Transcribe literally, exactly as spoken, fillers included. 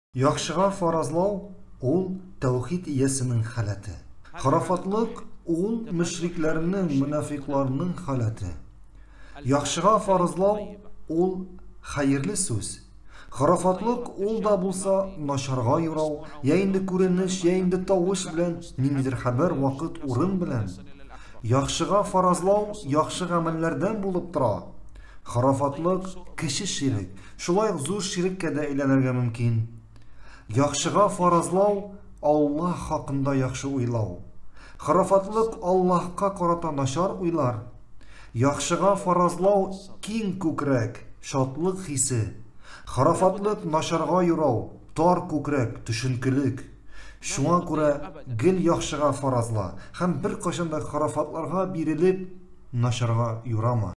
Яхшыга фаразлау ул тәүхид иясенең халаты. Харафатлык ул мөшрикләрнең, мунафикларның халаты. Яхшыга фаразлау ул хәерле сүз. Харафатлык ул да булса начарга юрау, я инде күренеш, я инде тавыш белән, ниндидер хәбәр, вакыт, урын белән. Яхшыга фаразлау яхшы гамәлләрдән булып тора. Харафатлык кеше ширек, шулай зур ширеккә дә әйләнергә мөмкин. Яхшыга фаразлау Аллаһ хакында яхшы уйлау. Харафатлык Аллаһка карата начар уйлар. Яхшыга фаразлау киң күкрәк, шатлык хисе. Харафатлык начарга юрау, тар күкрәк, төшенкелек. Шуңа күрә гел яхшыга фаразла һәм бер кашанда харафатларга бирелеп начарга юрама.